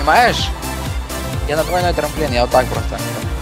нажимаешь, я на двойной трамплин, я вот так просто.